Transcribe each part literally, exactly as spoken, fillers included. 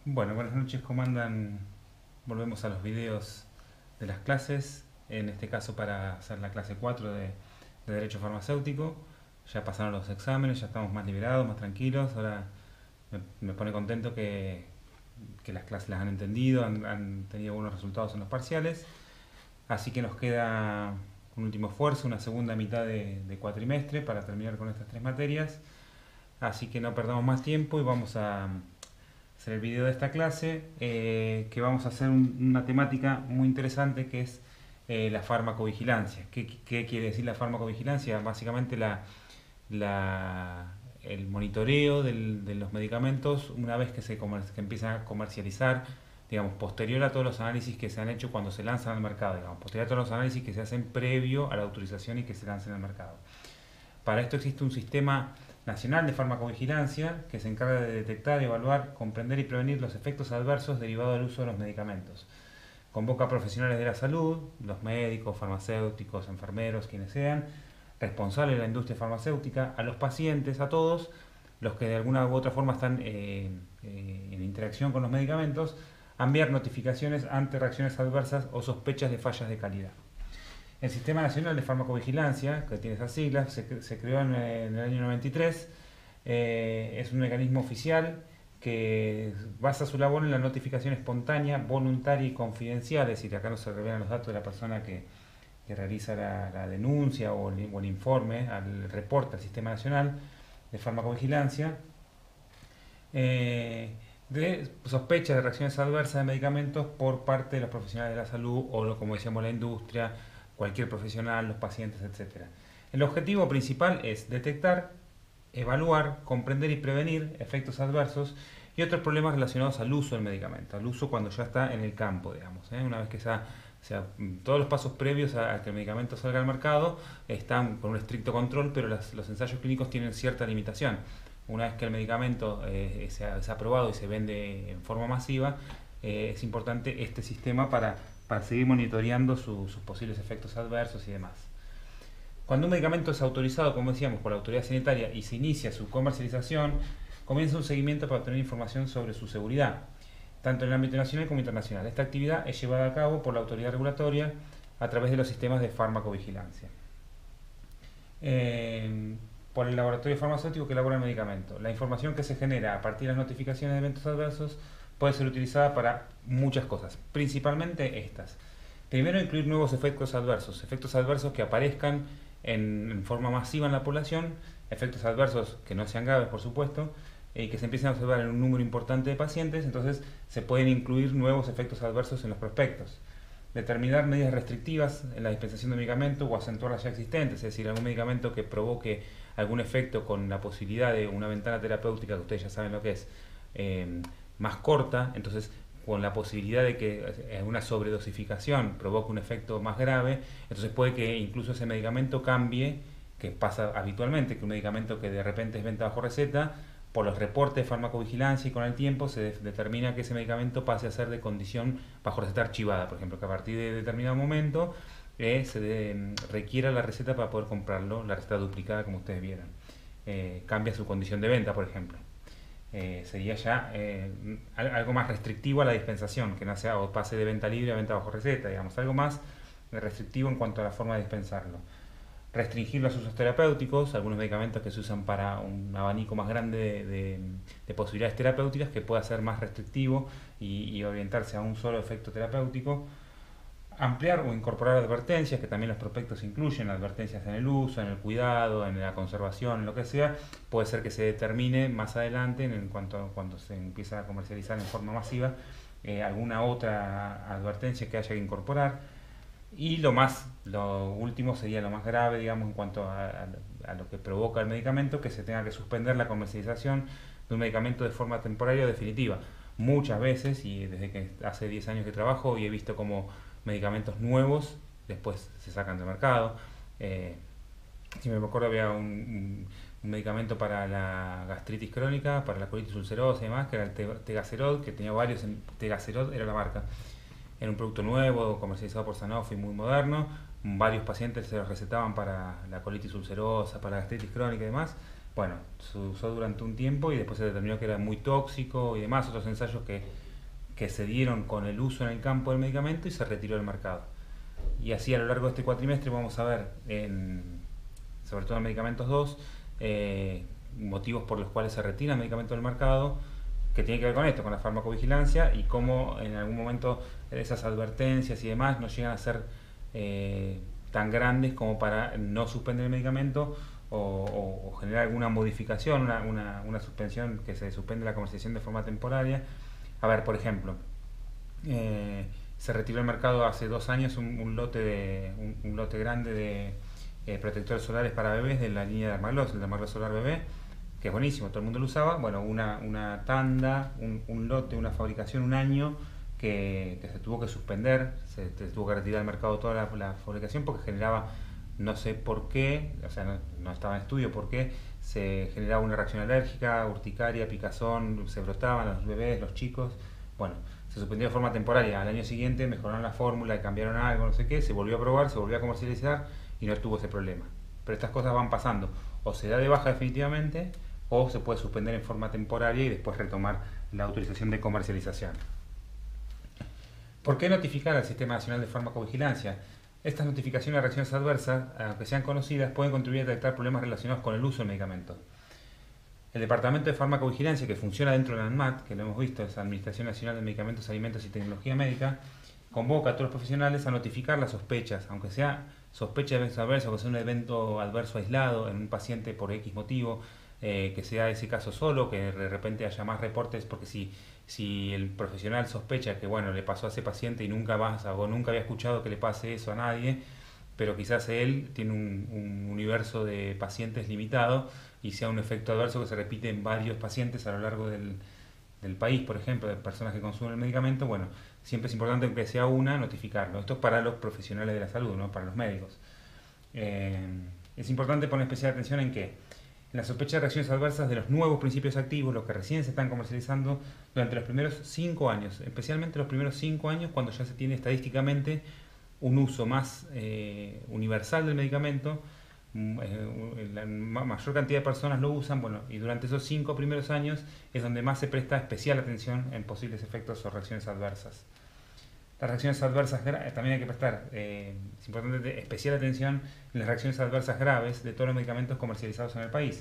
Bueno, buenas noches, ¿cómo andan? Volvemos a los videos de las clases, en este caso para hacer la clase cuatro de, de Derecho Farmacéutico. Ya pasaron los exámenes, ya estamos más liberados, más tranquilos. Ahora me, me pone contento que, que las clases las han entendido, han, han tenido buenos resultados en los parciales. Así que nos queda un último esfuerzo, una segunda mitad de, de cuatrimestre para terminar con estas tres materias. Así que no perdamos más tiempo y vamos a hacer el video de esta clase, eh, que vamos a hacer un, una temática muy interesante que es eh, la farmacovigilancia. ¿Qué, ¿Qué quiere decir la farmacovigilancia? Básicamente la, la, el monitoreo del, de los medicamentos una vez que se comer, que empiezan a comercializar, digamos, posterior a todos los análisis que se han hecho cuando se lanzan al mercado, digamos, posterior a todos los análisis que se hacen previo a la autorización y que se lancen al mercado. Para esto existe un sistema nacional de farmacovigilancia que se encarga de detectar, evaluar, comprender y prevenir los efectos adversos derivados del uso de los medicamentos. Convoca a profesionales de la salud, los médicos, farmacéuticos, enfermeros, quienes sean, responsables de la industria farmacéutica, a los pacientes, a todos los que de alguna u otra forma están eh, eh, en interacción con los medicamentos, a enviar notificaciones ante reacciones adversas o sospechas de fallas de calidad. El Sistema Nacional de Farmacovigilancia, que tiene esas siglas, se, se creó en, en el año noventa y tres, eh, es un mecanismo oficial que basa su labor en la notificación espontánea, voluntaria y confidencial, es decir, acá no se revelan los datos de la persona que, que realiza la, la denuncia o el, o el informe, al reporte al Sistema Nacional de Farmacovigilancia, eh, de sospechas de reacciones adversas de medicamentos por parte de los profesionales de la salud o, como decíamos, la industria, cualquier profesional, los pacientes, etcétera. El objetivo principal es detectar, evaluar, comprender y prevenir efectos adversos y otros problemas relacionados al uso del medicamento, al uso cuando ya está en el campo, digamos, ¿eh? Una vez que ya, o sea, todos los pasos previos a, a que el medicamento salga al mercado están con un estricto control, pero las, los ensayos clínicos tienen cierta limitación. Una vez que el medicamento eh, se ha, es aprobado y se vende en forma masiva, eh, es importante este sistema para para seguir monitoreando su, sus posibles efectos adversos y demás. Cuando un medicamento es autorizado, como decíamos, por la autoridad sanitaria y se inicia su comercialización, comienza un seguimiento para obtener información sobre su seguridad, tanto en el ámbito nacional como internacional. Esta actividad es llevada a cabo por la autoridad regulatoria a través de los sistemas de farmacovigilancia. Eh, por el laboratorio farmacéutico que elabora el medicamento. La información que se genera a partir de las notificaciones de eventos adversos puede ser utilizada para muchas cosas, principalmente estas. Primero, incluir nuevos efectos adversos, efectos adversos que aparezcan en, en forma masiva en la población, efectos adversos que no sean graves, por supuesto, y que se empiecen a observar en un número importante de pacientes, entonces se pueden incluir nuevos efectos adversos en los prospectos. Determinar medidas restrictivas en la dispensación de medicamentos o acentuar las ya existentes, es decir, algún medicamento que provoque algún efecto con la posibilidad de una ventana terapéutica, que ustedes ya saben lo que es, eh, más corta, entonces con la posibilidad de que una sobredosificación provoque un efecto más grave, entonces puede que incluso ese medicamento cambie, que pasa habitualmente, que un medicamento que de repente es venta bajo receta, por los reportes de farmacovigilancia y con el tiempo se de determina que ese medicamento pase a ser de condición bajo receta archivada, por ejemplo, que a partir de determinado momento eh, se de, requiera la receta para poder comprarlo, la receta duplicada como ustedes vieron. Eh, cambia su condición de venta, por ejemplo. Eh, sería ya eh, algo más restrictivo a la dispensación, que no sea o pase de venta libre a venta bajo receta, digamos, algo más restrictivo en cuanto a la forma de dispensarlo. Restringir los usos terapéuticos, algunos medicamentos que se usan para un abanico más grande de, de, de posibilidades terapéuticas, que pueda ser más restrictivo y, y orientarse a un solo efecto terapéutico. Ampliar o incorporar advertencias, que también los prospectos incluyen advertencias en el uso, en el cuidado, en la conservación, en lo que sea. Puede ser que se determine más adelante, en cuanto a cuando se empieza a comercializar en forma masiva, eh, alguna otra advertencia que haya que incorporar. Y lo más, lo último sería lo más grave, digamos, en cuanto a, a, a lo que provoca el medicamento, que se tenga que suspender la comercialización de un medicamento de forma temporaria o definitiva. Muchas veces, y desde que hace diez años que trabajo, y he visto como medicamentos nuevos después se sacan del mercado. Eh, si me acuerdo, había un, un, un medicamento para la gastritis crónica, para la colitis ulcerosa y demás, que era el Tegaserod, que tenía varios, Tegaserod era la marca. Era un producto nuevo, comercializado por Sanofi, muy moderno. Varios pacientes se los recetaban para la colitis ulcerosa, para la gastritis crónica y demás. Bueno, se usó durante un tiempo y después se determinó que era muy tóxico y demás, otros ensayos que, que se dieron con el uso en el campo del medicamento y se retiró del mercado. Y así a lo largo de este cuatrimestre vamos a ver, en, sobre todo en medicamentos dos, eh, motivos por los cuales se retira el medicamento del mercado, que tiene que ver con esto, con la farmacovigilancia y cómo en algún momento esas advertencias y demás no llegan a ser eh, tan grandes como para no suspender el medicamento o, o, o generar alguna modificación, una, una, una suspensión, que se suspende la comercialización de forma temporaria. A ver, por ejemplo, eh, se retiró del mercado hace dos años un, un lote de un, un lote grande de eh, protectores solares para bebés de la línea de Dermagloss, el Dermagloss Solar Bebé, que es buenísimo, todo el mundo lo usaba. Bueno, una, una tanda, un, un lote, una fabricación, un año que, que se tuvo que suspender, se, se tuvo que retirar del mercado toda la, la fabricación porque generaba, no sé por qué, o sea, no, no estaba en estudio por qué, se generaba una reacción alérgica, urticaria, picazón, se brotaban los bebés, los chicos. Bueno, se suspendió de forma temporaria. Al año siguiente mejoraron la fórmula y cambiaron algo, no sé qué, se volvió a probar, se volvió a comercializar y no tuvo ese problema. Pero estas cosas van pasando, o se da de baja definitivamente, o se puede suspender en forma temporaria y después retomar la autorización de comercialización. ¿Por qué notificar al Sistema Nacional de Farmacovigilancia? Estas notificaciones de reacciones adversas, aunque sean conocidas, pueden contribuir a detectar problemas relacionados con el uso del medicamento. El Departamento de Farmacovigilancia, que funciona dentro de la ANMAT, que lo hemos visto, es la Administración Nacional de Medicamentos, Alimentos y Tecnología Médica, convoca a todos los profesionales a notificar las sospechas, aunque sea sospecha de eventos adversos, que sea un evento adverso aislado en un paciente por X motivo, eh, que sea ese caso solo, que de repente haya más reportes, porque si, si el profesional sospecha que bueno le pasó a ese paciente y nunca vas o nunca había escuchado que le pase eso a nadie, pero quizás él tiene un, un universo de pacientes limitado y sea un efecto adverso que se repite en varios pacientes a lo largo del, del país, por ejemplo, de personas que consumen el medicamento, bueno, siempre es importante, aunque sea una, notificarlo. Esto es para los profesionales de la salud, no para los médicos. Eh, es importante poner especial atención en que la sospecha de reacciones adversas de los nuevos principios activos, los que recién se están comercializando durante los primeros cinco años, especialmente los primeros cinco años cuando ya se tiene estadísticamente un uso más eh, universal del medicamento, eh, la mayor cantidad de personas lo usan, bueno, y durante esos cinco primeros años es donde más se presta especial atención en posibles efectos o reacciones adversas. Las reacciones adversas también hay que prestar, eh, es importante, especial atención en las reacciones adversas graves de todos los medicamentos comercializados en el país.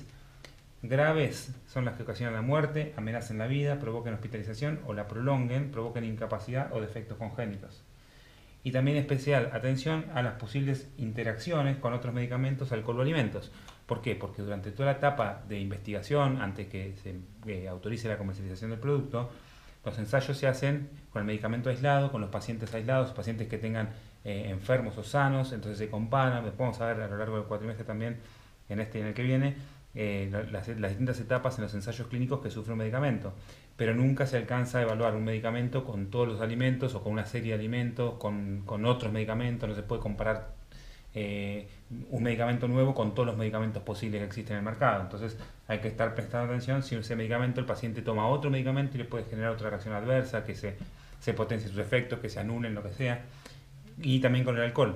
Graves son las que ocasionan la muerte, amenazan la vida, provoquen hospitalización o la prolonguen, provoquen incapacidad o defectos congénitos. Y también especial atención a las posibles interacciones con otros medicamentos, alcohol o alimentos. ¿Por qué? Porque durante toda la etapa de investigación, antes que se eh, autorice la comercialización del producto, los ensayos se hacen con el medicamento aislado, con los pacientes aislados, pacientes que tengan eh, enfermos o sanos, entonces se comparan. Después vamos a ver a lo largo del cuatrimestre también, en este y en el que viene, eh, las, las distintas etapas en los ensayos clínicos que sufre un medicamento. Pero nunca se alcanza a evaluar un medicamento con todos los alimentos o con una serie de alimentos, con, con otros medicamentos. No se puede comparar eh, un medicamento nuevo con todos los medicamentos posibles que existen en el mercado. Entonces hay que estar prestando atención si ese medicamento el paciente toma otro medicamento y le puede generar otra reacción adversa, que se, se potencie sus efectos, que se anulen, lo que sea. Y también con el alcohol.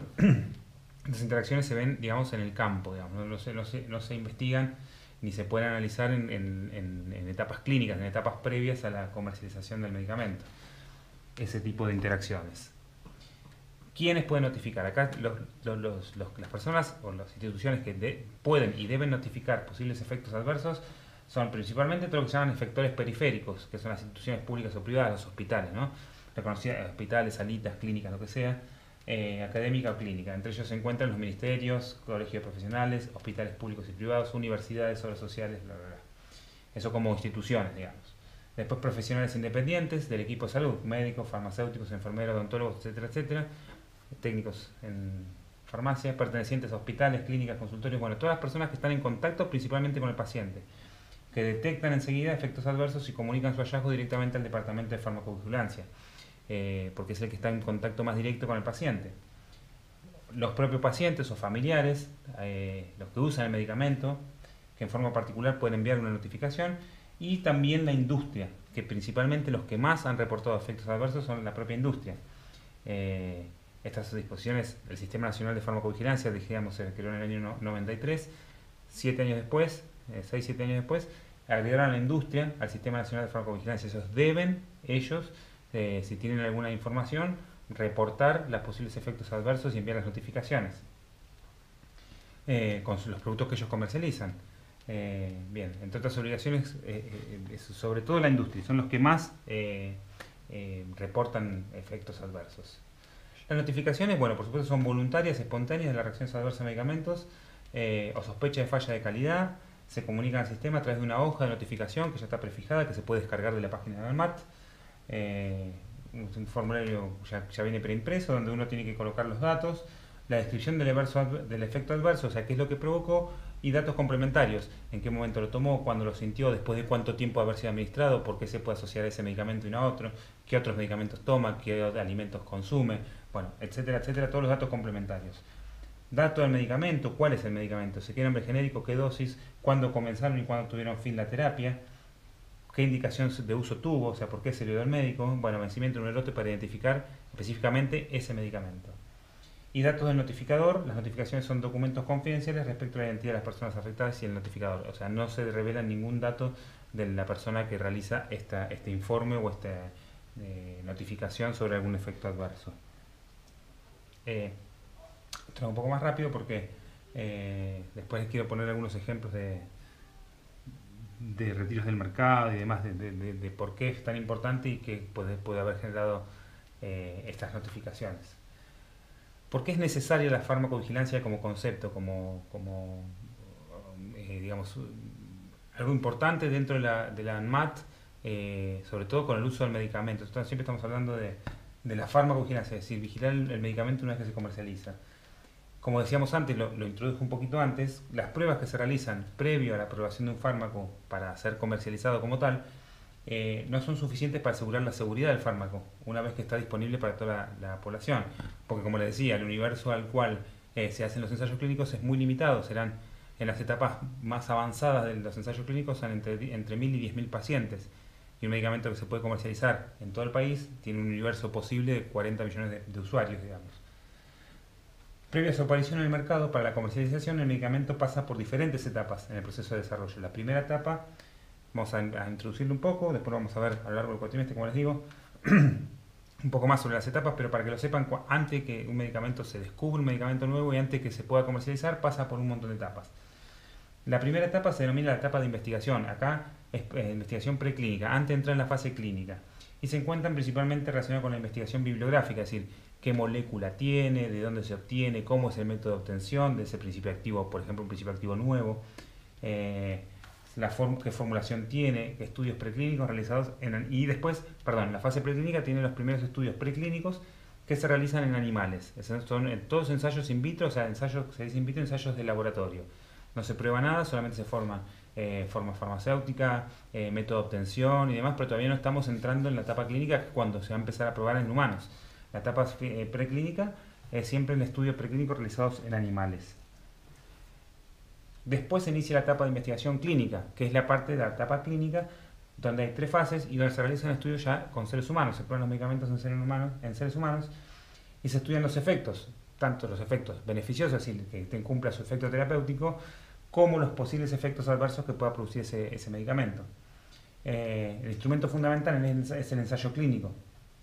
Las interacciones se ven, digamos, en el campo, digamos, no, no, se, no, se, no se investigan ni se pueden analizar en, en, en, en etapas clínicas, en etapas previas a la comercialización del medicamento. Ese tipo de interacciones. ¿Quiénes pueden notificar? Acá los, los, los, los, las personas o las instituciones que de, pueden y deben notificar posibles efectos adversos son principalmente todo lo que se llaman efectores periféricos, que son las instituciones públicas o privadas, los hospitales, ¿no? Reconocidas, hospitales, salitas, clínicas, lo que sea, eh, académica o clínica. Entre ellos se encuentran los ministerios, colegios profesionales, hospitales públicos y privados, universidades, obras sociales, bla, bla, bla. Eso como instituciones, digamos. Después profesionales independientes del equipo de salud, médicos, farmacéuticos, enfermeros, odontólogos, etcétera, etcétera, técnicos en farmacia, pertenecientes a hospitales, clínicas, consultorios, bueno, todas las personas que están en contacto principalmente con el paciente, que detectan enseguida efectos adversos y comunican su hallazgo directamente al Departamento de Farmacovigilancia, eh, porque es el que está en contacto más directo con el paciente. Los propios pacientes o familiares, eh, los que usan el medicamento, que en forma particular pueden enviar una notificación, y también la industria, que principalmente los que más han reportado efectos adversos son la propia industria. Eh, estas disposiciones del Sistema Nacional de Farmacovigilancia, dijéramos, se creó en el año noventa y tres, siete años después seis siete años después, agregaron a la industria al Sistema Nacional de Farmacovigilancia. Ellos deben, ellos, eh, si tienen alguna información, reportar los posibles efectos adversos y enviar las notificaciones eh, con los productos que ellos comercializan. Eh, bien, entre otras obligaciones, eh, eh, sobre todo la industria, son los que más eh, eh, reportan efectos adversos. Las notificaciones, bueno, por supuesto son voluntarias, espontáneas de las reacciones adversas a medicamentos eh, o sospecha de falla de calidad. Se comunican al sistema a través de una hoja de notificación que ya está prefijada, que se puede descargar de la página de ANMAT. Eh, un formulario ya, ya viene preimpreso, donde uno tiene que colocar los datos, la descripción del, adverso, del efecto adverso, o sea, qué es lo que provocó, y datos complementarios, en qué momento lo tomó, cuándo lo sintió, después de cuánto tiempo haber sido administrado, por qué se puede asociar ese medicamento y no a otro, qué otros medicamentos toma, qué alimentos consume, bueno, etcétera, etcétera, todos los datos complementarios. Dato del medicamento, cuál es el medicamento, se qué nombre genérico, qué dosis, cuándo comenzaron y cuándo tuvieron fin la terapia, qué indicación de uso tuvo, o sea, por qué se le dio al médico, bueno, vencimiento de un lote para identificar específicamente ese medicamento. Y datos del notificador, las notificaciones son documentos confidenciales respecto a la identidad de las personas afectadas y el notificador, o sea, no se revela ningún dato de la persona que realiza esta, este informe o esta eh, notificación sobre algún efecto adverso. Eh, Esto es un poco más rápido porque eh, después quiero poner algunos ejemplos de, de retiros del mercado y demás, de, de, de, de por qué es tan importante y qué puede, puede haber generado eh, estas notificaciones. ¿Por qué es necesaria la farmacovigilancia como concepto, como, como eh, digamos, algo importante dentro de la, de la ANMAT, eh, sobre todo con el uso del medicamento? Entonces, siempre estamos hablando de, de la farmacovigilancia, es decir, vigilar el, el medicamento una vez que se comercializa. Como decíamos antes, lo, lo introdujo un poquito antes, las pruebas que se realizan previo a la aprobación de un fármaco para ser comercializado como tal, Eh, no son suficientes para asegurar la seguridad del fármaco una vez que está disponible para toda la, la población, porque como les decía, el universo al cual eh, se hacen los ensayos clínicos es muy limitado. Serán en las etapas más avanzadas de los ensayos clínicos son entre, entre mil y diez mil pacientes, y un medicamento que se puede comercializar en todo el país tiene un universo posible de cuarenta millones de, de usuarios, digamos. Previo a su aparición en el mercado, para la comercialización el medicamento pasa por diferentes etapas en el proceso de desarrollo. La primera etapa, vamos a, a introducirlo un poco, después vamos a ver a lo largo del cuatrimestre, como les digo, un poco más sobre las etapas, pero para que lo sepan, antes que un medicamento se descubra un medicamento nuevo y antes que se pueda comercializar, pasa por un montón de etapas. La primera etapa se denomina la etapa de investigación. Acá es eh, investigación preclínica, antes de entrar en la fase clínica. Y se encuentran principalmente relacionadas con la investigación bibliográfica, es decir, qué molécula tiene, de dónde se obtiene, cómo es el método de obtención de ese principio activo, por ejemplo, un principio activo nuevo. Eh, la form qué formulación tiene, qué estudios preclínicos realizados en, y después, perdón, la fase preclínica tiene los primeros estudios preclínicos que se realizan en animales. Son todos ensayos in vitro, o sea, ensayos, se dice in vitro, ensayos de laboratorio. No se prueba nada, solamente se forma eh, forma farmacéutica, eh, método de obtención y demás, pero todavía no estamos entrando en la etapa clínica, que es cuando se va a empezar a probar en humanos. La etapa eh, preclínica es siempre el estudio preclínico realizados en animales. Después se inicia la etapa de investigación clínica, que es la parte de la etapa clínica donde hay tres fases y donde se realizan estudios ya con seres humanos. Se prueban los medicamentos en seres humanos, en seres humanos y se estudian los efectos, tanto los efectos beneficiosos, es decir, que cumpla su efecto terapéutico, como los posibles efectos adversos que pueda producir ese, ese medicamento. Eh, el instrumento fundamental es el ensayo clínico.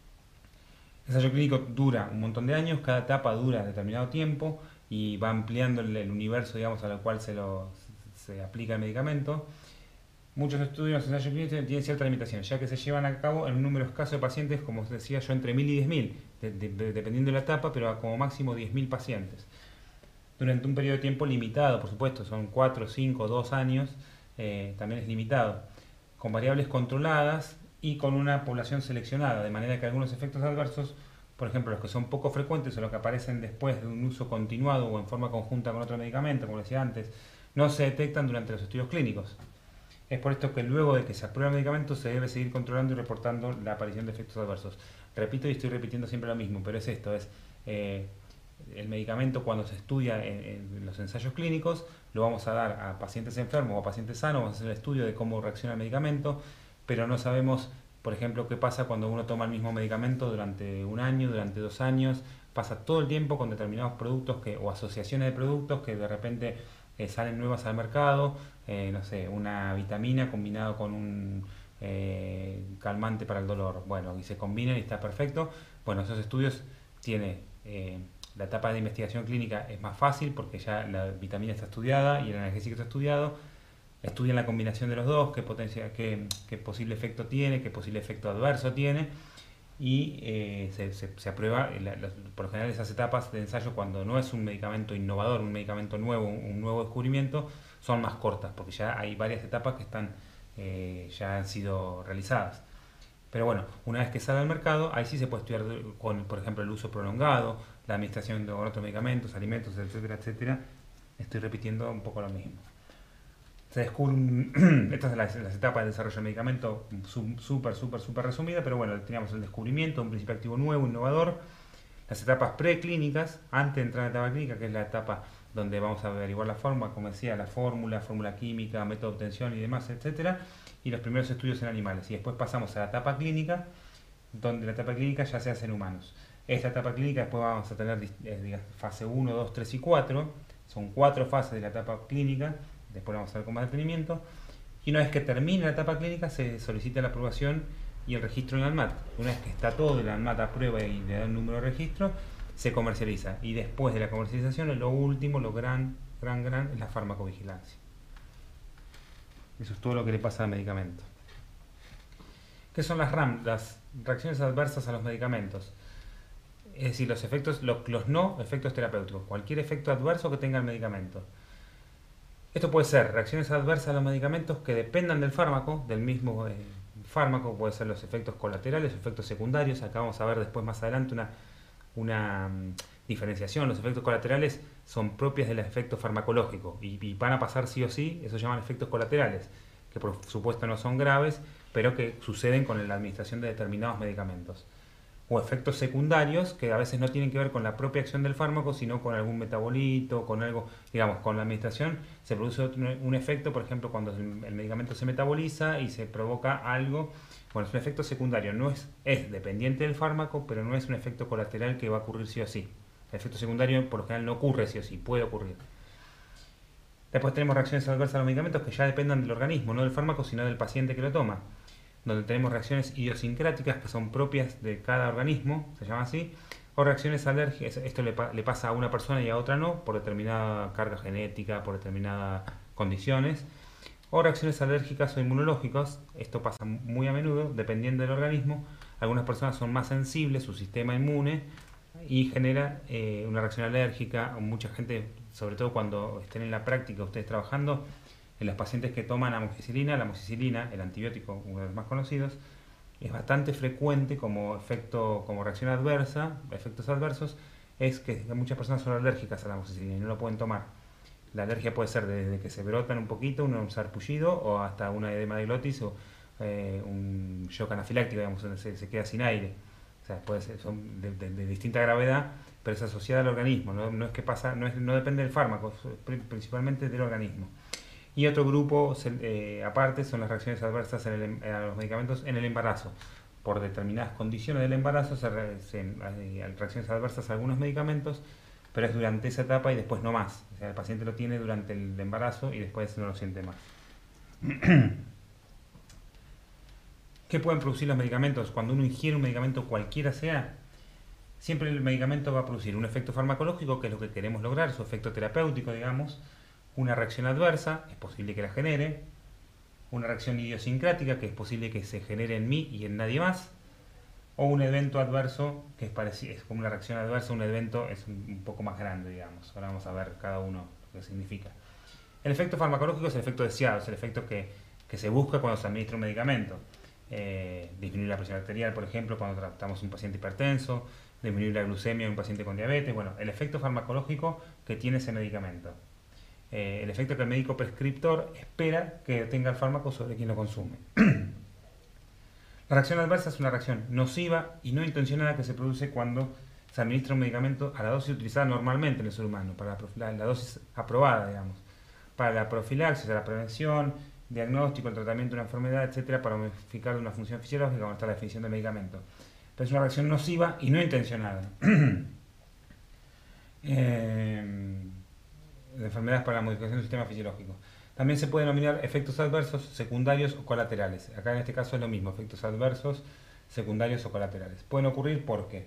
El ensayo clínico dura un montón de años, cada etapa dura determinado tiempo y va ampliando el, el universo, digamos, al cual se, lo, se aplica el medicamento. Muchos estudios de ensayos clínicos tienen cierta limitación, ya que se llevan a cabo en un número escaso de pacientes, como os decía yo, entre mil y diez mil, de, de, de, dependiendo de la etapa, pero a como máximo diez mil pacientes. Durante un periodo de tiempo limitado, por supuesto, son cuatro, cinco, dos años, eh, también es limitado, con variables controladas y con una población seleccionada, de manera que algunos efectos adversos, por ejemplo, los que son poco frecuentes o los que aparecen después de un uso continuado o en forma conjunta con otro medicamento, como decía antes, no se detectan durante los estudios clínicos. Es por esto que luego de que se apruebe el medicamento se debe seguir controlando y reportando la aparición de efectos adversos. Repito y estoy repitiendo siempre lo mismo, pero es esto, es eh, el medicamento cuando se estudia en, en los ensayos clínicos, lo vamos a dar a pacientes enfermos o a pacientes sanos, vamos a hacer el estudio de cómo reacciona el medicamento, pero no sabemos, por ejemplo, qué pasa cuando uno toma el mismo medicamento durante un año, durante dos años, pasa todo el tiempo con determinados productos que, o asociaciones de productos que de repente eh, salen nuevas al mercado, eh, no sé, una vitamina combinado con un eh, calmante para el dolor, bueno, y se combinan y está perfecto. Bueno, esos estudios tiene eh, la etapa de investigación clínica es más fácil porque ya la vitamina está estudiada y el analgésico está estudiado. Estudian la combinación de los dos, qué potencia, qué, qué posible efecto tiene, qué posible efecto adverso tiene, y eh, se, se, se aprueba. La, la, por lo general esas etapas de ensayo, cuando no es un medicamento innovador, un medicamento nuevo, un, un nuevo descubrimiento, son más cortas porque ya hay varias etapas que están eh, ya han sido realizadas. Pero bueno, una vez que sale al mercado, ahí sí se puede estudiar con, por ejemplo, el uso prolongado, la administración de otros medicamentos, alimentos, etcétera, etcétera. Estoy repitiendo un poco lo mismo. Se descubren, estas son las, las etapas de desarrollo del medicamento, súper, súper, súper resumida, pero bueno, teníamos el descubrimiento, un principio activo nuevo, innovador, las etapas preclínicas, antes de entrar a la etapa clínica, que es la etapa donde vamos a averiguar la fórmula, como decía, la fórmula, fórmula química, método de obtención y demás, etcétera, y los primeros estudios en animales. Y después pasamos a la etapa clínica, donde la etapa clínica ya se hace en humanos. Esta etapa clínica después vamos a tener eh, fase uno, dos, tres y cuatro, son cuatro fases de la etapa clínica. Después vamos a ver con más detenimiento. Y una vez que termine la etapa clínica, se solicita la aprobación y el registro en ANMAT. Una vez que está todo, la ANMAT aprueba y le da un número de registro, se comercializa. Y después de la comercialización, lo último, lo gran, gran, gran, es la farmacovigilancia. Eso es todo lo que le pasa al medicamento. ¿Qué son las RAM? Las reacciones adversas a los medicamentos. Es decir, los efectos, los, los no efectos terapéuticos. Cualquier efecto adverso que tenga el medicamento. Esto puede ser reacciones adversas a los medicamentos que dependan del fármaco, del mismo eh, fármaco, puede ser los efectos colaterales, efectos secundarios. Acá vamos a ver después más adelante una, una um, diferenciación. Los efectos colaterales son propias del efecto farmacológico y, y van a pasar sí o sí, eso se llaman efectos colaterales, que por supuesto no son graves, pero que suceden con la administración de determinados medicamentos. O efectos secundarios que a veces no tienen que ver con la propia acción del fármaco, sino con algún metabolito, con algo, digamos, con la administración se produce un efecto, por ejemplo, cuando el medicamento se metaboliza y se provoca algo. Bueno, es un efecto secundario, no es, es dependiente del fármaco, pero no es un efecto colateral que va a ocurrir sí o sí. El efecto secundario por lo general no ocurre sí o sí, puede ocurrir. Después tenemos reacciones adversas a los medicamentos que ya dependan del organismo, no del fármaco, sino del paciente que lo toma, donde tenemos reacciones idiosincráticas que son propias de cada organismo, se llama así, o reacciones alérgicas. Esto le, pa le pasa a una persona y a otra no, por determinada carga genética, por determinadas condiciones, o reacciones alérgicas o inmunológicas. Esto pasa muy a menudo, dependiendo del organismo. Algunas personas son más sensibles, su sistema inmune, y genera eh, una reacción alérgica. Mucha gente, sobre todo cuando estén en la práctica, ustedes trabajando, en los pacientes que toman amoxicilina, la amoxicilina, el antibiótico, uno de los más conocidos, es bastante frecuente como efecto, como reacción adversa, efectos adversos, es que muchas personas son alérgicas a la amoxicilina y no lo pueden tomar. La alergia puede ser desde que se brotan un poquito, un sarpullido, o hasta una edema de glotis o eh, un shock anafiláctico, digamos, donde se, se queda sin aire. O sea, puede ser, son de, de, de distinta gravedad, pero es asociada al organismo, no, no es que pasa, no, es, no depende del fármaco, principalmente del organismo. Y otro grupo eh, aparte son las reacciones adversas en el, a los medicamentos en el embarazo. Por determinadas condiciones del embarazo se, se hay reacciones adversas a algunos medicamentos, pero es durante esa etapa y después no más. O sea, el paciente lo tiene durante el embarazo y después no lo siente más. ¿Qué pueden producir los medicamentos? Cuando uno ingiere un medicamento cualquiera sea, siempre el medicamento va a producir un efecto farmacológico, que es lo que queremos lograr, su efecto terapéutico, digamos. Una reacción adversa, es posible que la genere. Una reacción idiosincrática, que es posible que se genere en mí y en nadie más. O un evento adverso, que es, parecido, es como una reacción adversa, un evento es un, un poco más grande, digamos. Ahora vamos a ver cada uno lo que significa. El efecto farmacológico es el efecto deseado, es el efecto que, que se busca cuando se administra un medicamento. Eh, disminuir la presión arterial, por ejemplo, cuando tratamos a un paciente hipertenso, disminuir la glucemia en un paciente con diabetes. Bueno, el efecto farmacológico que tiene ese medicamento. Eh, el efecto que el médico prescriptor espera que tenga el fármaco sobre quien lo consume. La reacción adversa es una reacción nociva y no intencionada que se produce cuando se administra un medicamento a la dosis utilizada normalmente en el ser humano, para la, la dosis aprobada, digamos, para la profilaxis, la prevención, diagnóstico, el tratamiento de una enfermedad, etcétera, para modificar una función fisiológica, como está la definición del medicamento. Pero es una reacción nociva y no intencionada. eh, de enfermedades para la modificación del sistema fisiológico. También se pueden denominar efectos adversos, secundarios o colaterales. Acá en este caso es lo mismo, efectos adversos, secundarios o colaterales. Pueden ocurrir porque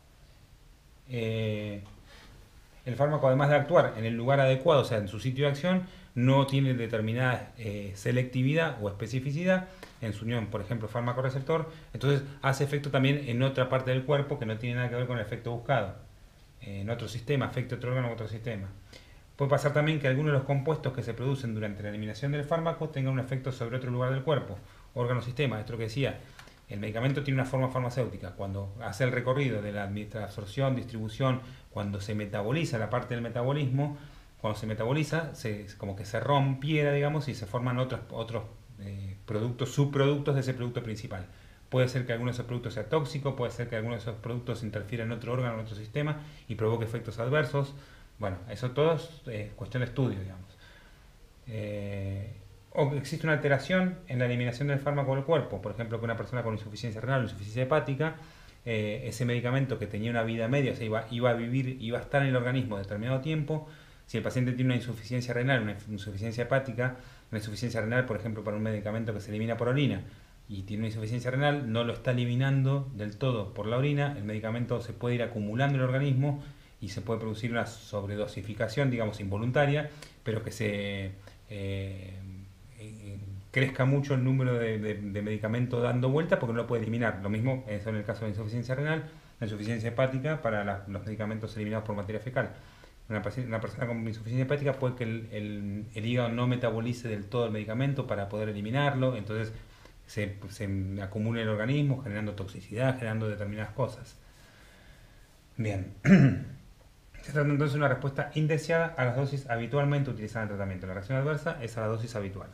eh, el fármaco, además de actuar en el lugar adecuado, o sea, en su sitio de acción, no tiene determinada eh, selectividad o especificidad en su unión, por ejemplo, fármaco-receptor, entonces hace efecto también en otra parte del cuerpo que no tiene nada que ver con el efecto buscado, eh, en otro sistema, afecta otro órgano u otro sistema. Puede pasar también que algunos de los compuestos que se producen durante la eliminación del fármaco tengan un efecto sobre otro lugar del cuerpo, órgano-sistema, esto que decía. El medicamento tiene una forma farmacéutica. Cuando hace el recorrido de la absorción, distribución, cuando se metaboliza la parte del metabolismo, cuando se metaboliza, se, como que se rompiera, digamos, y se forman otros, otros eh, productos, subproductos de ese producto principal. Puede ser que alguno de esos productos sea tóxico, puede ser que alguno de esos productos interfiera en otro órgano, en otro sistema y provoque efectos adversos. Bueno, eso todo es eh, cuestión de estudio, digamos. Eh, o que existe una alteración en la eliminación del fármaco del cuerpo, por ejemplo, que una persona con insuficiencia renal o insuficiencia hepática, eh, ese medicamento que tenía una vida media, o sea, iba, iba a vivir, iba a estar en el organismo determinado tiempo. Si el paciente tiene una insuficiencia renal, una insuficiencia hepática, una insuficiencia renal, por ejemplo, para un medicamento que se elimina por orina, y tiene una insuficiencia renal, no lo está eliminando del todo por la orina, el medicamento se puede ir acumulando en el organismo y se puede producir una sobredosificación, digamos, involuntaria, pero que se eh, eh, crezca mucho el número de, de, de medicamentos dando vuelta porque no lo puede eliminar. Lo mismo es en el caso de la insuficiencia renal, la insuficiencia hepática para la, los medicamentos eliminados por materia fecal. Una, una persona con insuficiencia hepática puede que el, el, el hígado no metabolice del todo el medicamento para poder eliminarlo, entonces se, se acumula en el organismo generando toxicidad, generando determinadas cosas. Bien. Se trata entonces de una respuesta indeseada a las dosis habitualmente utilizadas en el tratamiento. La reacción adversa es a la dosis habitual.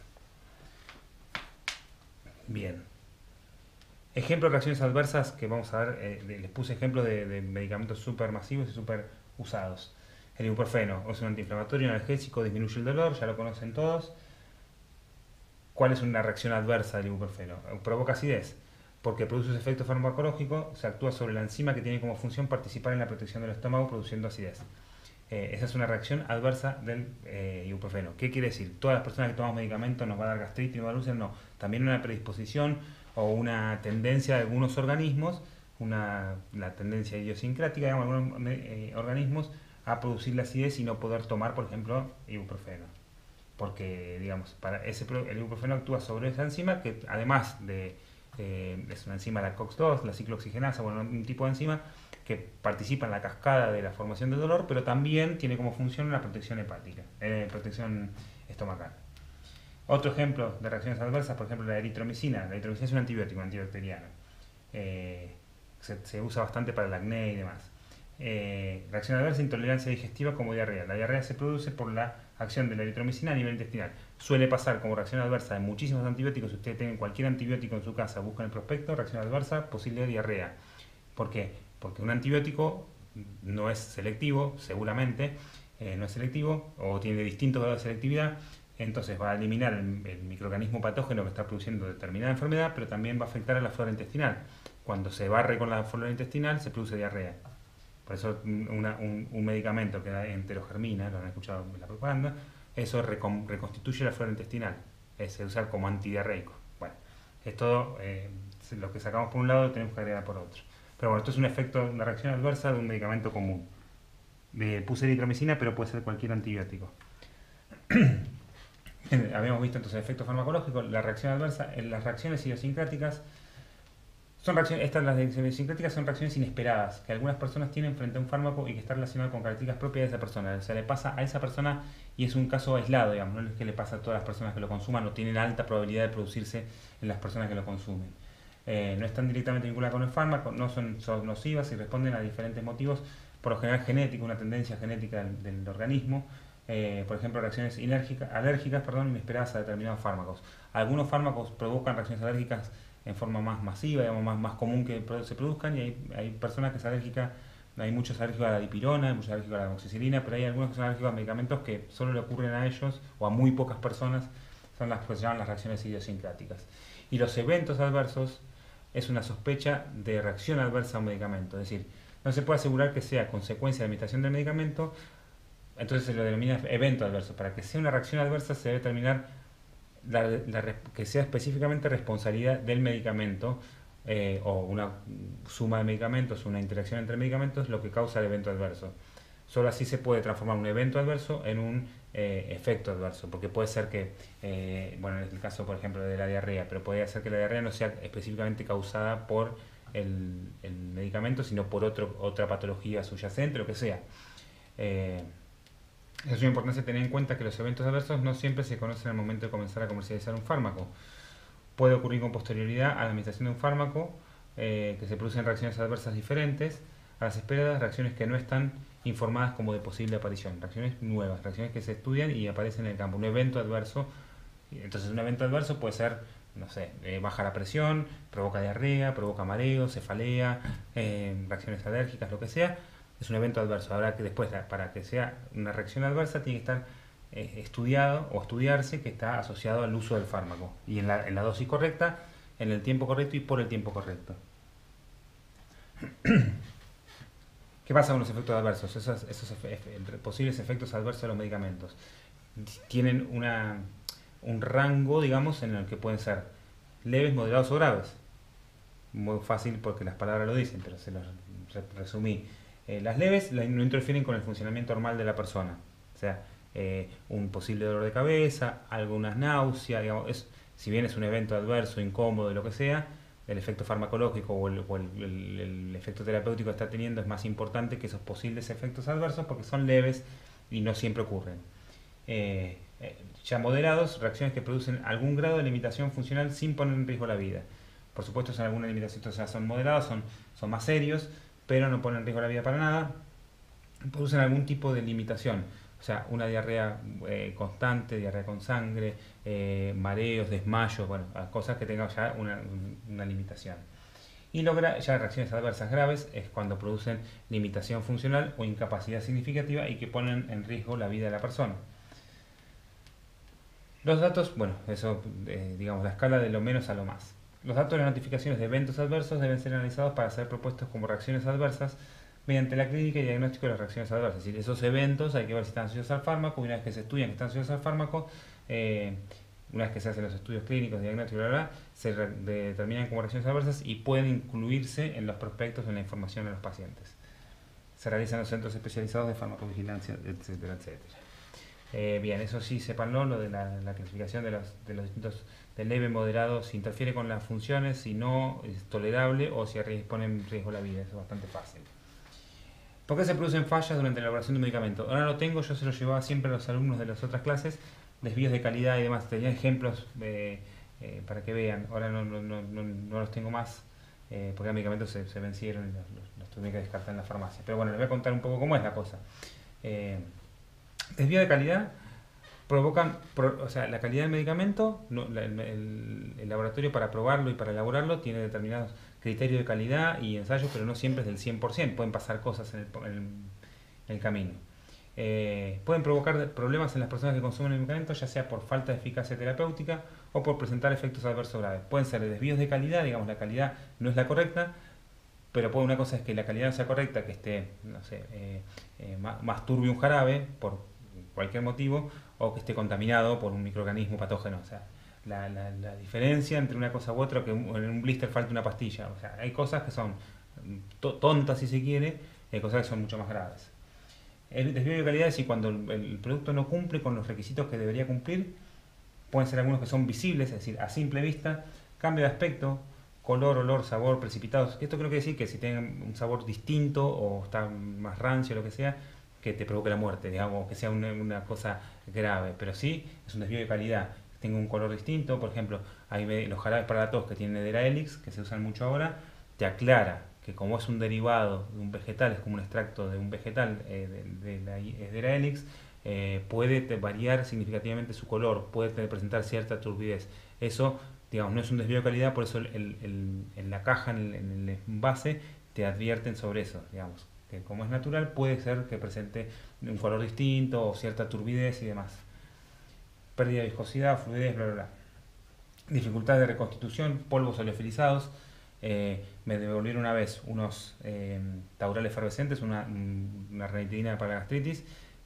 Bien. Ejemplo de reacciones adversas que vamos a ver, eh, les puse ejemplos de, de medicamentos súper masivos y súper usados. El ibuprofeno es un antiinflamatorio, un analgésico, disminuye el dolor, ya lo conocen todos. ¿Cuál es una reacción adversa del ibuprofeno? Provoca acidez, porque produce su efecto farmacológico, se actúa sobre la enzima que tiene como función participar en la protección del estómago produciendo acidez. Eh, esa es una reacción adversa del eh, ibuprofeno. ¿Qué quiere decir? ¿Todas las personas que tomamos medicamentos nos va a dar gastritis, nos va a dar úlceras? No. También una predisposición o una tendencia de algunos organismos, una, la tendencia idiosincrática de algunos eh, organismos a producir la acidez y no poder tomar, por ejemplo, ibuprofeno. Porque, digamos, para ese, el ibuprofeno actúa sobre esa enzima que además de Eh, es una enzima, la COX dos, la ciclooxigenasa, bueno, un tipo de enzima que participa en la cascada de la formación del dolor, pero también tiene como función la protección hepática, eh, protección estomacal. Otro ejemplo de reacciones adversas, por ejemplo, la eritromicina. La eritromicina es un antibiótico, un antibacteriano. Eh, se, se usa bastante para el acné y demás. Eh, reacción adversa, intolerancia digestiva como diarrea. La diarrea se produce por la acción de la eritromicina a nivel intestinal. Suele pasar como reacción adversa en muchísimos antibióticos. Si ustedes tienen cualquier antibiótico en su casa, buscan el prospecto, reacción adversa, posible diarrea. ¿Por qué? Porque un antibiótico no es selectivo, seguramente, eh, no es selectivo, o tiene distintos grados de selectividad, entonces va a eliminar el, el microorganismo patógeno que está produciendo determinada enfermedad, pero también va a afectar a la flora intestinal. Cuando se barre con la flora intestinal, se produce diarrea. Por eso una, un, un medicamento que da enterogermina, lo han escuchado en la propaganda, eso recon, reconstituye la flora intestinal, es usar como antidiarreico. Bueno, es todo, eh, lo que sacamos por un lado lo tenemos que agregar por otro. Pero bueno, esto es un efecto, una reacción adversa de un medicamento común. De, puse eritromicina, pero puede ser cualquier antibiótico. Habíamos visto entonces el efecto farmacológico, la reacción adversa, en las reacciones idiosincráticas. Son reacciones, estas las idiosincráticas son reacciones inesperadas que algunas personas tienen frente a un fármaco y que está relacionado con características propias de esa persona. O sea, le pasa a esa persona y es un caso aislado, digamos, no es que le pasa a todas las personas que lo consuman o tienen alta probabilidad de producirse en las personas que lo consumen. Eh, no están directamente vinculadas con el fármaco, no son, son nocivas y responden a diferentes motivos, por lo general genético, una tendencia genética del, del organismo. Eh, por ejemplo, reacciones alérgicas, alérgicas perdón, inesperadas a determinados fármacos. Algunos fármacos provocan reacciones alérgicas en forma más masiva, digamos, más, más común que se produzcan, y hay, hay personas que son alérgicas, hay muchos alérgicos a la dipirona, hay muchos alérgicos a la amoxicilina, pero hay algunos que son alérgicos a medicamentos que solo le ocurren a ellos o a muy pocas personas, son las que se llaman las reacciones idiosincráticas. Y los eventos adversos es una sospecha de reacción adversa a un medicamento, es decir, no se puede asegurar que sea consecuencia de la administración del medicamento, entonces se lo denomina evento adverso. Para que sea una reacción adversa se debe determinar la, la, que sea específicamente responsabilidad del medicamento eh, o una suma de medicamentos, una interacción entre medicamentos, lo que causa el evento adverso. Solo así se puede transformar un evento adverso en un eh, efecto adverso, porque puede ser que, eh, bueno, en el caso por ejemplo de la diarrea, pero puede ser que la diarrea no sea específicamente causada por el, el medicamento, sino por otro, otra patología subyacente, lo que sea. Eh, es una importancia tener en cuenta que los eventos adversos no siempre se conocen al momento de comenzar a comercializar un fármaco. Puede ocurrir con posterioridad a la administración de un fármaco, eh, que se producen reacciones adversas diferentes a las esperadas, reacciones que no están informadas como de posible aparición, reacciones nuevas, reacciones que se estudian y aparecen en el campo. Un evento adverso, entonces un evento adverso puede ser, no sé, eh, baja la presión, provoca diarrea, provoca mareo, cefalea, eh, reacciones alérgicas, lo que sea. Es un evento adverso. Ahora que después, para que sea una reacción adversa, tiene que estar eh, estudiado o estudiarse que está asociado al uso del fármaco y en la, en la dosis correcta, en el tiempo correcto y por el tiempo correcto. ¿Qué pasa con los efectos adversos? Esos, esos efe, posibles efectos adversos de los medicamentos tienen una, un rango, digamos, en el que pueden ser leves, moderados o graves. Muy fácil porque las palabras lo dicen, pero se los resumí. Eh, las leves no interfieren con el funcionamiento normal de la persona. O sea, eh, un posible dolor de cabeza, algunas náuseas, digamos, es, si bien es un evento adverso, incómodo, lo que sea, el efecto farmacológico o, el, o el, el, el efecto terapéutico que está teniendo es más importante que esos posibles efectos adversos porque son leves y no siempre ocurren. Eh, eh, ya moderados, reacciones que producen algún grado de limitación funcional sin poner en riesgo la vida. Por supuesto, son alguna limitación, o sea, son moderados, son, son más serios, pero no ponen en riesgo la vida para nada. Producen algún tipo de limitación. O sea, una diarrea eh, constante, diarrea con sangre, eh, mareos, desmayos, bueno, cosas que tengan ya una, una limitación. Y logra ya reacciones adversas graves es cuando producen limitación funcional o incapacidad significativa y que ponen en riesgo la vida de la persona. Los datos, bueno, eso, eh, digamos, la escala de lo menos a lo más. Los datos de las notificaciones de eventos adversos deben ser analizados para ser propuestos como reacciones adversas mediante la clínica y diagnóstico de las reacciones adversas. Es decir, esos eventos hay que ver si están asociados al fármaco, y una vez que se estudian que están asociados al fármaco, eh, una vez que se hacen los estudios clínicos, diagnósticos, bla, bla, bla, se determinan como reacciones adversas y pueden incluirse en los prospectos en la información de los pacientes. Se realizan en los centros especializados de farmacovigilancia, etcétera, etcétera. Eh, bien, eso sí, sépanlo, lo de la, la clasificación de los, de los distintos de leve, moderado, si interfiere con las funciones, si no es tolerable o si pone en riesgo la vida, eso es bastante fácil. ¿Por qué se producen fallas durante la elaboración de un medicamento? Ahora lo tengo, yo se lo llevaba siempre a los alumnos de las otras clases, desvíos de calidad y demás, tenía ejemplos eh, eh, para que vean, ahora no, no, no, no, no los tengo más, eh, porque los medicamentos se, se vencieron y los, los, los tuve que descartar en la farmacia, pero bueno, les voy a contar un poco cómo es la cosa. Eh, desvío de calidad provocan, pro, o sea, la calidad del medicamento, no, la, el, el, el laboratorio para probarlo y para elaborarlo tiene determinados criterios de calidad y ensayos, pero no siempre es del cien por ciento, pueden pasar cosas en el, en el, en el camino. Eh, pueden provocar problemas en las personas que consumen el medicamento, ya sea por falta de eficacia terapéutica o por presentar efectos adversos graves. Pueden ser desvíos de calidad, digamos, la calidad no es la correcta, pero puede, una cosa es que la calidad no sea correcta, que esté, no sé, eh, eh, más, más turbio un jarabe, por cualquier motivo, o que esté contaminado por un microorganismo patógeno. O sea, la, la, la diferencia entre una cosa u otra, que en un blister falte una pastilla. O sea, hay cosas que son tontas si se quiere, y hay cosas que son mucho más graves. El desvío de calidad es si cuando el, el producto no cumple con los requisitos que debería cumplir, pueden ser algunos que son visibles, es decir, a simple vista, cambio de aspecto, color, olor, sabor, precipitados. Esto creo que decir que si tienen un sabor distinto o está más rancio o lo que sea, que te provoque la muerte, digamos, que sea una, una cosa grave, pero sí es un desvío de calidad. Tengo un color distinto, por ejemplo, hay los jarabes para la tos que tienen Hedera helix, que se usan mucho ahora, te aclara que como es un derivado de un vegetal, es como un extracto de un vegetal eh, de, de la Hedera helix, eh, puede variar significativamente su color, puede presentar cierta turbidez. Eso, digamos, no es un desvío de calidad, por eso el, el, el, en la caja, en el, en el envase, te advierten sobre eso, digamos. Que como es natural, puede ser que presente un color distinto o cierta turbidez y demás. Pérdida de viscosidad, fluidez, bla, bla, bla. Dificultad de reconstitución, polvos oleofilizados. Eh, me devolvieron una vez unos eh, taurales efervescentes, una, una ranitidina para la gastritis,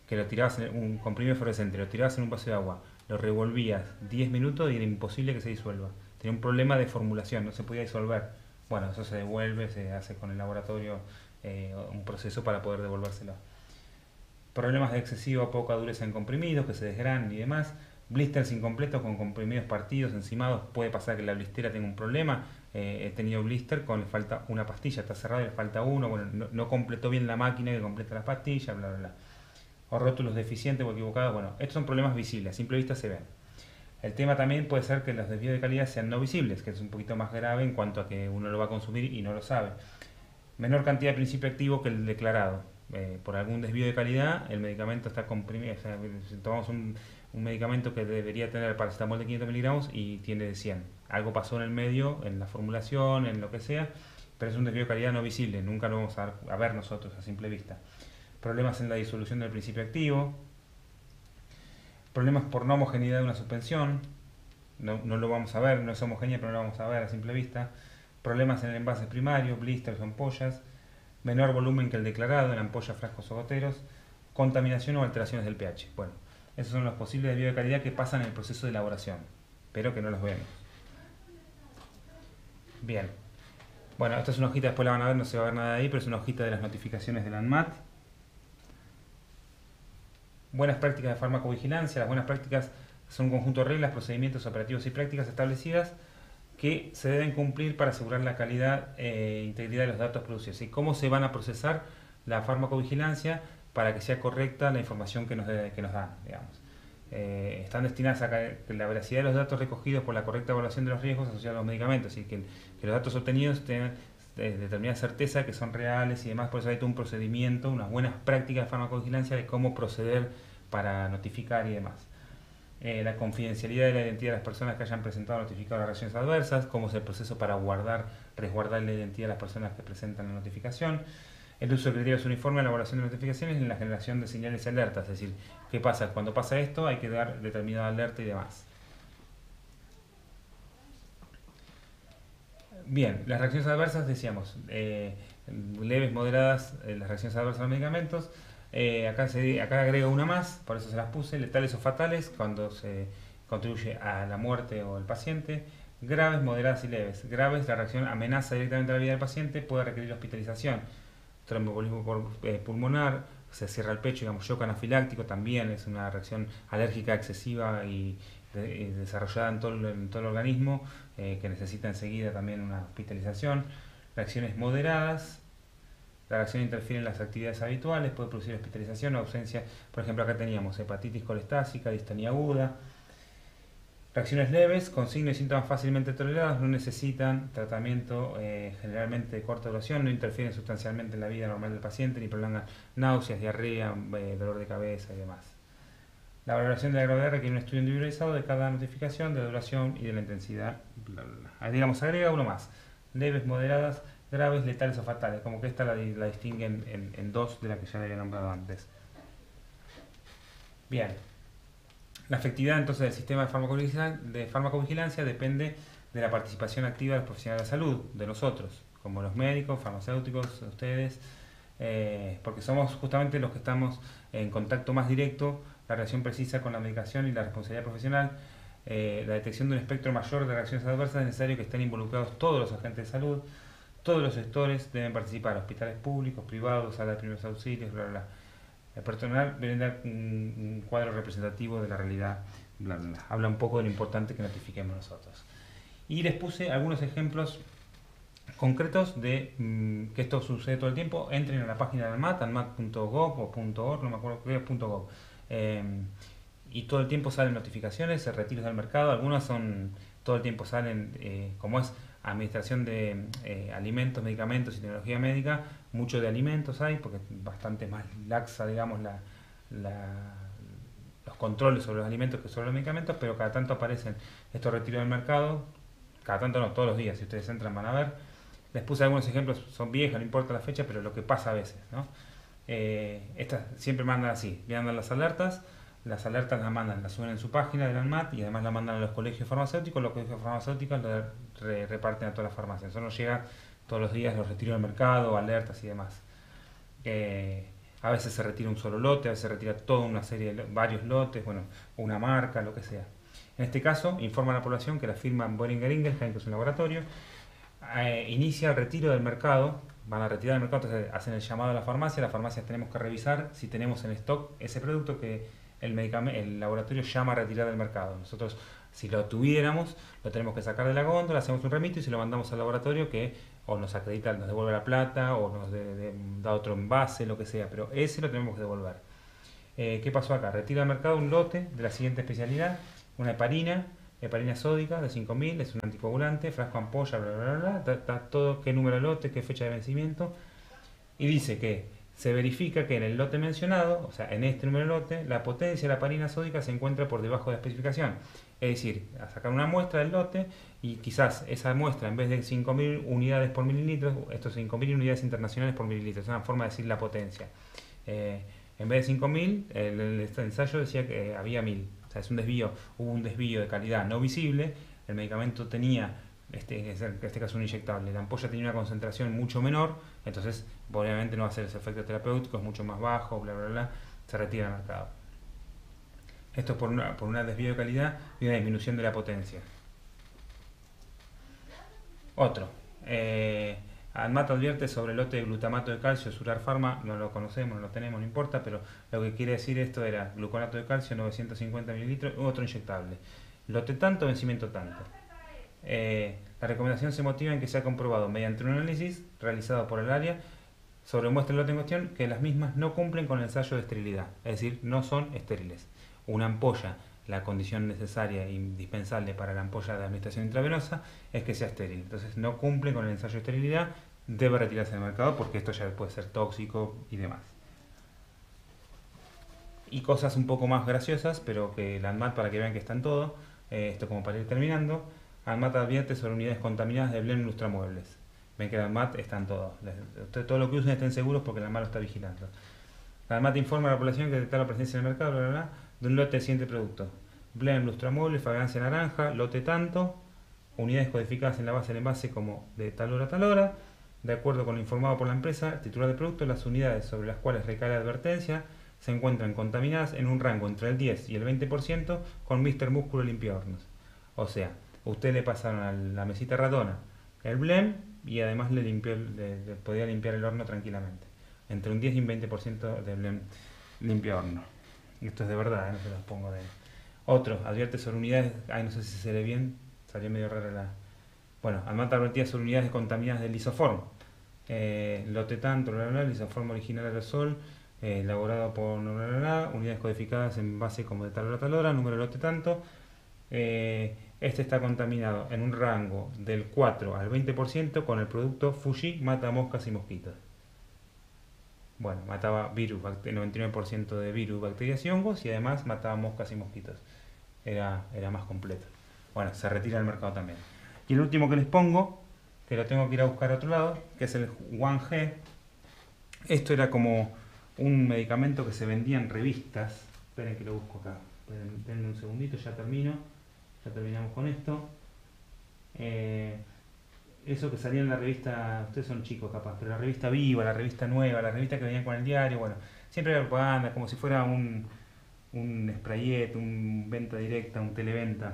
que lo tirabas en un comprimido fluorescente, lo tirabas en un vaso de agua, lo revolvías diez minutos y era imposible que se disuelva. Tenía un problema de formulación, no se podía disolver. Bueno, eso se devuelve, se hace con el laboratorio eh, un proceso para poder devolvérselo. Problemas de excesiva o poca dureza en comprimidos, que se desgranan y demás. Blisters incompletos con comprimidos partidos, encimados. Puede pasar que la blistera tenga un problema. Eh, he tenido blister con le falta una pastilla, está cerrado y le falta uno. Bueno, no, no completó bien la máquina que completa las pastillas, bla, bla, bla. O rótulos deficientes o equivocados. Bueno, estos son problemas visibles, a simple vista se ven. El tema también puede ser que los desvíos de calidad sean no visibles, que es un poquito más grave en cuanto a que uno lo va a consumir y no lo sabe. Menor cantidad de principio activo que el declarado. Eh, por algún desvío de calidad, el medicamento está comprimido. O sea, si tomamos un, un medicamento que debería tener paracetamol de quinientos miligramos y tiene de cien. Algo pasó en el medio, en la formulación, en lo que sea, pero es un desvío de calidad no visible, nunca lo vamos a, a ver nosotros a simple vista. Problemas en la disolución del principio activo, problemas por no homogeneidad de una suspensión, no, no lo vamos a ver, no es homogénea, pero no lo vamos a ver a simple vista. Problemas en el envase primario, blisters o ampollas, menor volumen que el declarado en ampollas, frascos o goteros, contaminación o alteraciones del pH. Bueno, esos son los posibles desvíos de calidad que pasan en el proceso de elaboración, pero que no los vemos. Bien, bueno, esta es una hojita, después la van a ver, no se va a ver nada de ahí, pero es una hojita de las notificaciones de la ANMAT. Buenas prácticas de farmacovigilancia. Las buenas prácticas son un conjunto de reglas, procedimientos operativos y prácticas establecidas que se deben cumplir para asegurar la calidad e integridad de los datos producidos. ¿Y cómo se van a procesar la farmacovigilancia para que sea correcta la información que nos, de, que nos dan? Digamos. Eh, están destinadas a que la veracidad de los datos recogidos por la correcta evaluación de los riesgos asociados a los medicamentos y que, que los datos obtenidos tengan de determinada certeza que son reales y demás. Por eso hay todo un procedimiento, unas buenas prácticas de farmacovigilancia de cómo proceder para notificar y demás. Eh, la confidencialidad de la identidad de las personas que hayan presentado o notificado las reacciones adversas, cómo es el proceso para guardar, resguardar la identidad de las personas que presentan la notificación, el uso de criterios uniformes en la elaboración de notificaciones y en la generación de señales y alertas, es decir, qué pasa cuando pasa esto, hay que dar determinada alerta y demás. Bien, las reacciones adversas, decíamos, eh, leves, moderadas, eh, las reacciones adversas a los medicamentos. Eh, acá, se, acá agrego una más, por eso se las puse, letales o fatales, cuando se contribuye a la muerte o el paciente. Graves, moderadas y leves. Graves, la reacción amenaza directamente la vida del paciente, puede requerir hospitalización. Tromboembolismo eh, pulmonar, se cierra el pecho, digamos, shock anafiláctico, también es una reacción alérgica excesiva y de, y desarrollada en todo, el, en todo el organismo, eh, que necesita enseguida también una hospitalización. Reacciones moderadas, la reacción interfiere en las actividades habituales, puede producir hospitalización o ausencia. Por ejemplo, acá teníamos hepatitis colestásica, distonía aguda. Reacciones leves, con signos y síntomas fácilmente tolerados, no necesitan tratamiento eh, generalmente de corta duración, no interfieren sustancialmente en la vida normal del paciente, ni prolongan náuseas, diarrea, eh, dolor de cabeza y demás. La valoración de la gravedad requiere un estudio individualizado de cada notificación, de la duración y de la intensidad. Bla, bla, bla. Ahí, digamos, agrega uno más. Leves, moderadas, graves, letales o fatales. Como que esta la, la distinguen en, en dos de la que ya le había nombrado antes. Bien. La efectividad entonces del sistema de farmacovigilancia, de farmacovigilancia depende de la participación activa de los profesionales de la salud, de nosotros, como los médicos, farmacéuticos, ustedes, eh, porque somos justamente los que estamos en contacto más directo, la relación precisa con la medicación y la responsabilidad profesional. Eh, la detección de un espectro mayor de reacciones adversas es necesario que estén involucrados todos los agentes de salud, todos los sectores deben participar, hospitales públicos, privados, salas de primeros auxilios, bla, bla, bla. El personal debe dar un, un cuadro representativo de la realidad, bla, bla, bla. Habla un poco de lo importante que notifiquemos nosotros. Y les puse algunos ejemplos concretos de mmm, que esto sucede todo el tiempo. Entren a la página de ANMAT, anmat punto gov o .org, no me acuerdo qué es, .gov. Eh, y todo el tiempo salen notificaciones, retiros del mercado. Algunas son, todo el tiempo salen, eh, como es administración de eh, alimentos, medicamentos y tecnología médica, mucho de alimentos hay, porque es bastante más laxa, digamos, la, la, los controles sobre los alimentos que sobre los medicamentos, pero cada tanto aparecen estos retiros del mercado, cada tanto no, todos los días, si ustedes entran van a ver. Les puse algunos ejemplos, son viejos, no importa la fecha, pero lo que pasa a veces, ¿no? Eh, estas siempre mandan así, mandan las alertas, las alertas las mandan, las suben en su página de la ANMAT y además las mandan a los colegios farmacéuticos, los colegios farmacéuticos lo re reparten a todas las farmacias. Eso nos llega todos los días los retiros del mercado, alertas y demás. Eh, A veces se retira un solo lote, a veces se retira toda una serie de varios lotes, bueno, una marca, lo que sea. En este caso, informa a la población que la firma Boehringer Ingelheim, que es un laboratorio, eh, inicia el retiro del mercado. Van a retirar del mercado, entonces hacen el llamado a la farmacia. Las farmacias tenemos que revisar si tenemos en stock ese producto que el, medicamento, el laboratorio llama a retirar del mercado. Nosotros, si lo tuviéramos, lo tenemos que sacar de la góndola, hacemos un remito y se lo mandamos al laboratorio, que o nos acredita, nos devuelve la plata, o nos de, de, da otro envase, lo que sea, pero ese lo tenemos que devolver. Eh, ¿Qué pasó acá? Retira del mercado un lote de la siguiente especialidad: una heparina, heparina sódica de cinco mil, es un anticoagulante, frasco ampolla, bla, bla, bla, bla, está todo, qué número de lote, qué fecha de vencimiento, y dice que se verifica que en el lote mencionado, o sea, en este número de lote, la potencia de la heparina sódica se encuentra por debajo de la especificación. Es decir, a sacar una muestra del lote y quizás esa muestra, en vez de cinco mil unidades por mililitros, estos cinco mil unidades internacionales por mililitros, es una forma de decir la potencia. Eh, en vez de cinco mil, el, el ensayo decía que había mil. O sea, es un desvío, hubo un desvío de calidad no visible. El medicamento tenía, este, en este caso un inyectable, la ampolla tenía una concentración mucho menor, entonces obviamente no va a ser ese efecto terapéutico, es mucho más bajo, bla bla bla, se retira del mercado. Esto es por una, por una desvío de calidad y una disminución de la potencia. Otro. Eh, ANMAT advierte sobre el lote de glutamato de calcio, Surar Pharma, no lo conocemos, no lo tenemos, no importa, pero lo que quiere decir esto era gluconato de calcio, novecientos cincuenta mililitros, otro inyectable. Lote tanto, vencimiento tanto. Eh, la recomendación se motiva en que se ha comprobado mediante un análisis realizado por el área sobre muestra del lote en cuestión que las mismas no cumplen con el ensayo de esterilidad, es decir, no son estériles. Una ampolla, la condición necesaria e indispensable para la ampolla de administración intravenosa es que sea estéril. Entonces no cumple con el ensayo de esterilidad, debe retirarse del mercado porque esto ya puede ser tóxico y demás. Y cosas un poco más graciosas, pero que la ANMAT, para que vean que está en todo, eh, esto como para ir terminando, ANMAT advierte sobre unidades contaminadas de Blem Lustramuebles. Ven que la ANMAT está en todo. Ustedes todo lo que usen estén seguros porque la ANMAT lo está vigilando. La ANMAT informa a la población que detecta la presencia en el mercado, bla, bla, bla, de un lote de siguiente producto: Blem Lustramuebles, fragancia naranja, lote tanto, unidades codificadas en la base del envase como de tal hora a tal hora. De acuerdo con lo informado por la empresa titular del producto, las unidades sobre las cuales recae la advertencia se encuentran contaminadas en un rango entre el diez y el veinte por ciento con Mister Músculo Limpiahornos. O sea, usted le pasaron a la mesita ratona el Blem y además le, limpió, le, le podía limpiar el horno tranquilamente. Entre un diez y un veinte por ciento de Blem Limpiahorno. Y esto es de verdad, ¿eh? No se los pongo de... Otro, advierte sobre unidades... Ay, no sé si se lee bien, salió medio rara la... Bueno, ANMAT advertía sobre unidades contaminadas del lisoform. Eh, lote tanto, bla, bla, bla, lisoform original aerosol, eh, elaborado por bla, bla, bla, unidades codificadas en base como de tal hora a tal hora, número lote tanto. Eh, este está contaminado en un rango del cuatro al veinte por ciento con el producto Fuji mata moscas y mosquitos. Bueno, mataba virus, el noventa y nueve por ciento de virus, bacterias y hongos, y además mataba moscas y mosquitos. Era, era más completo. Bueno, se retira del mercado también. Y el último que les pongo, que lo tengo que ir a buscar a otro lado, que es el uno G. Esto era como un medicamento que se vendía en revistas. Esperen que lo busco acá. Esperen, denme un segundito, ya termino. Ya terminamos con esto. Eh, eso que salía en la revista, ustedes son chicos capaz, pero la revista Viva, la revista Nueva, la revista que venían con el diario, bueno, siempre era propaganda, como si fuera un, un sprayet, un venta directa, un televenta,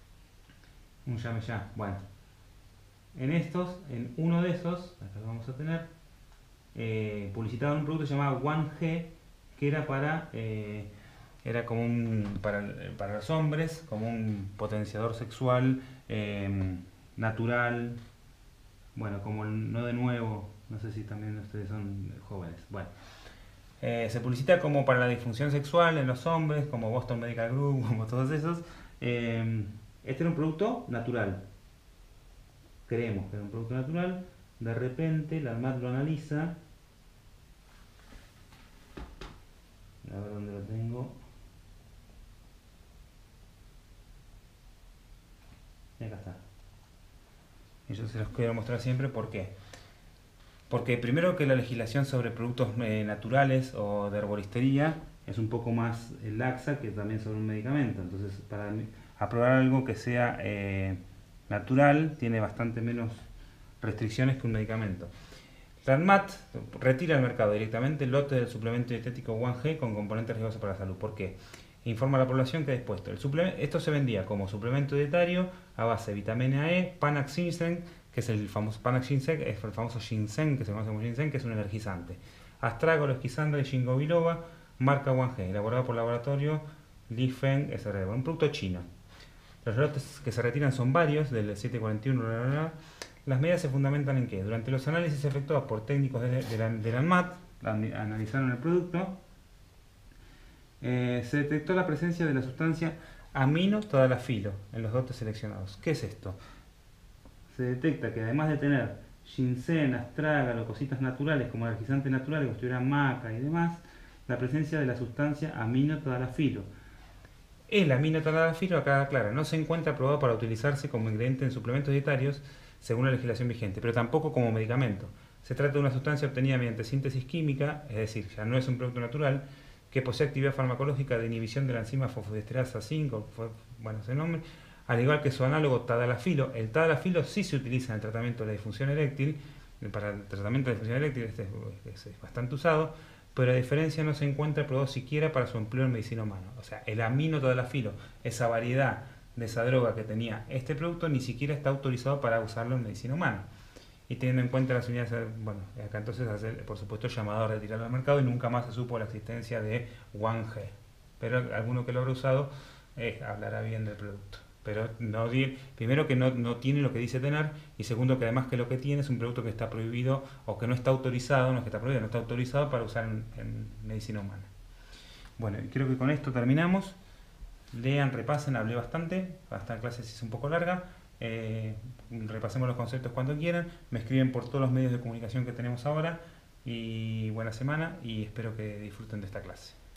un llame ya. Bueno, en estos, en uno de esos, acá lo vamos a tener, eh, publicitaban un producto llamado uno G, que era para, eh, era como un, para, para los hombres, como un potenciador sexual eh, natural. Bueno, como el, no de nuevo, no sé si también ustedes son jóvenes. Bueno, eh, se publicita como para la disfunción sexual en los hombres, como Boston Medical Group, como todos esos. Eh, este era un producto natural. Creemos que era un producto natural. De repente, la ANMAT lo analiza. A ver dónde lo tengo. Y acá está. Y yo se los quiero mostrar siempre. ¿Por qué? Porque primero que la legislación sobre productos eh, naturales o de herboristería es un poco más eh, laxa que también sobre un medicamento. Entonces, para aprobar algo que sea eh, natural, tiene bastante menos restricciones que un medicamento. RANMAT retira al mercado directamente el lote del suplemento dietético uno G con componentes riesgosos para la salud. ¿Por qué? Informa a la población que ha dispuesto. El suplemento, esto se vendía como suplemento dietario a base de vitamina E, Panax Ginseng, que es el famoso Panax Ginseng, es el famoso ginseng, que se conoce como ginseng, que es un energizante. Astragalus, esquisandra y ginkgo biloba, marca uno G, elaborado por el laboratorio Li-Feng S R. Un producto chino. Los lotes que se retiran son varios, del siete cuarenta y uno, bla, bla, bla. Las medidas se fundamentan en que durante los análisis efectuados por técnicos de, de, la, de la ANMAT, analizaron el producto, eh, se detectó la presencia de la sustancia amino-tadalafilo en los lotes seleccionados. ¿Qué es esto? Se detecta que además de tener ginseng, astrágalo, cositas naturales como energizantes naturales, como estuviera maca y demás, la presencia de la sustancia amino-tadalafilo. El amino-tadalafilo, acá aclara, no se encuentra aprobado para utilizarse como ingrediente en suplementos dietarios según la legislación vigente, pero tampoco como medicamento. Se trata de una sustancia obtenida mediante síntesis química, es decir, ya no es un producto natural, que posee actividad farmacológica de inhibición de la enzima fosfodiesterasa cinco, bueno, ese nombre, al igual que su análogo tadalafilo. El tadalafilo sí se utiliza en el tratamiento de la disfunción eréctil, para el tratamiento de la disfunción eréctil este es, es bastante usado, pero a diferencia no se encuentra aprobado siquiera para su empleo en medicina humana. O sea, el amino-tadalafilo, esa variedad de esa droga que tenía este producto, ni siquiera está autorizado para usarlo en medicina humana. Y teniendo en cuenta las unidades, bueno, acá entonces hace, por supuesto, el llamado a retirarlo al mercado y nunca más se supo la existencia de uno G. Pero alguno que lo habrá usado eh, hablará bien del producto. Pero no, primero que no, no tiene lo que dice tener, y segundo que además que lo que tiene es un producto que está prohibido o que no está autorizado, no es que está prohibido, no está autorizado para usar en, en medicina humana. Bueno, y creo que con esto terminamos. Lean, repasen, hablé bastante, hasta en clases es un poco larga. Eh, repasemos los conceptos cuando quieran. Me escriben por todos los medios de comunicación que tenemos ahora. Y buena semana y espero que disfruten de esta clase.